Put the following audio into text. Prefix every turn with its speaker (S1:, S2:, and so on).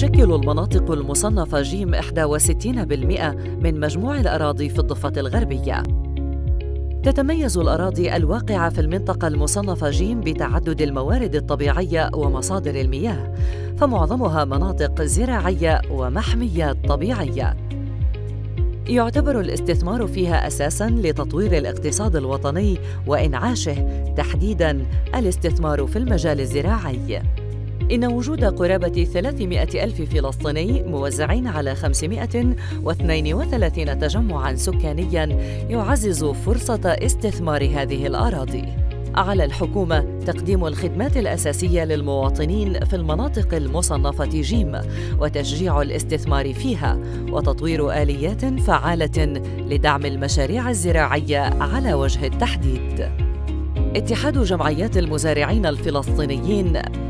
S1: تشكل المناطق المصنفة جيم 61% من مجموع الأراضي في الضفة الغربية. تتميز الأراضي الواقعة في المنطقة المصنفة جيم بتعدد الموارد الطبيعية ومصادر المياه، فمعظمها مناطق زراعية ومحميات طبيعية. يعتبر الاستثمار فيها أساساً لتطوير الاقتصاد الوطني وإنعاشه، تحديداً الاستثمار في المجال الزراعي. إن وجود قرابة 300 ألف فلسطيني موزعين على 532 تجمعاً سكانياً يعزز فرصة استثمار هذه الأراضي. على الحكومة تقديم الخدمات الأساسية للمواطنين في المناطق المصنفة جيم وتشجيع الاستثمار فيها وتطوير آليات فعالة لدعم المشاريع الزراعية على وجه التحديد. اتحاد جمعيات المزارعين الفلسطينيين